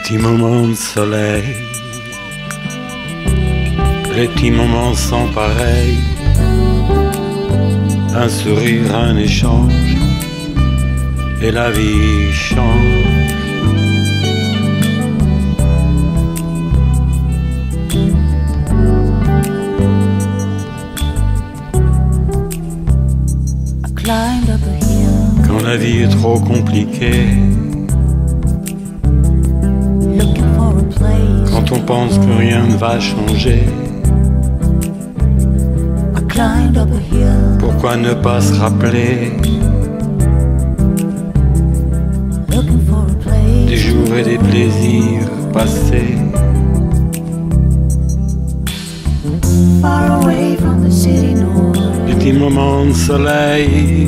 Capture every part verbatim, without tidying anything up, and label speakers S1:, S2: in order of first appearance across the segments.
S1: petits moments de soleil, les petits moments sans pareil, un sourire, un échange, et la vie change. Quand la vie est trop compliquée, quand on pense que rien ne va changer, pourquoi ne pas se rappeler des jours et des plaisirs passés? Des petits moments de soleil,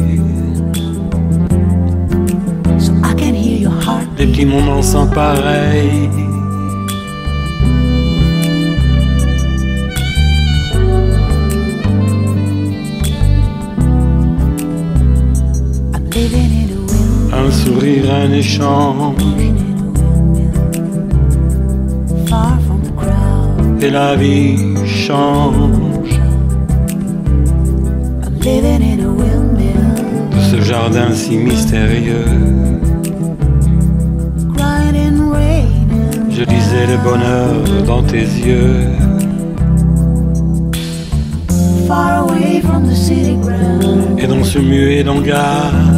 S1: des petits moments sans pareil, un sourire, un échange, et la vie change. De ce jardin si mystérieux, je lisais le bonheur dans tes yeux. Et dans ce muet langage,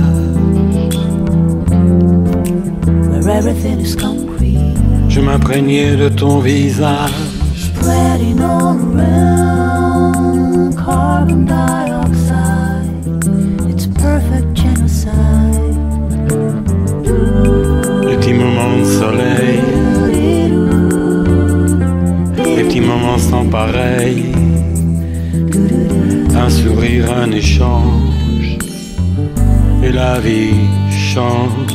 S1: je m'imprégnais de ton visage.
S2: Spreading all around carbon dioxide, it's perfect genocide.
S1: Les petits moments de soleil, les petits moments sans pareil, un sourire, un échange, et la vie change.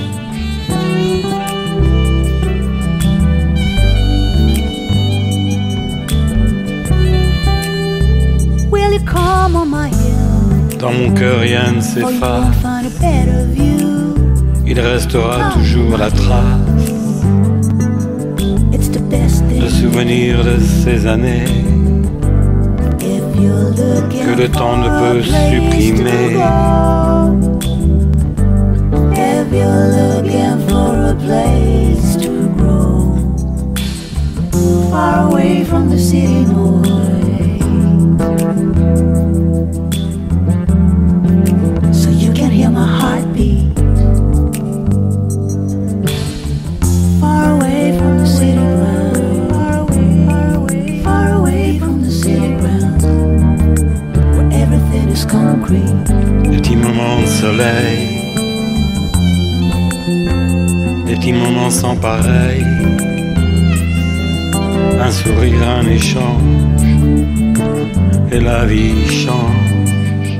S1: Dans mon cœur rien ne s'efface, il restera toujours la trace, le souvenir de ces années que le temps ne peut supprimer. Des petits moments de soleil, des petits moments sans pareil, un sourire, un échange, et la vie change.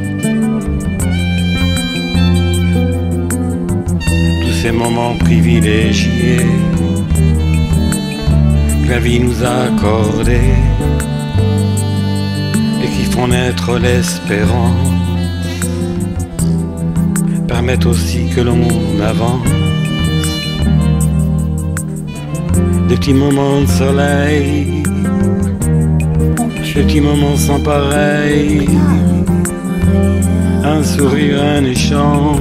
S1: Tous ces moments privilégiés que la vie nous a accordés et qui font naître l'espérance, permettent aussi que l'on avance. Des petits moments de soleil, des petits moments sans pareil, un sourire, un échange,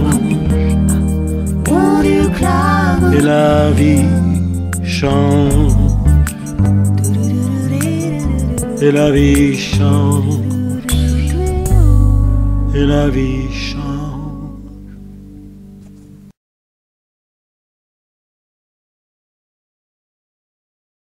S1: et la vie change, et la vie change, et la vie change.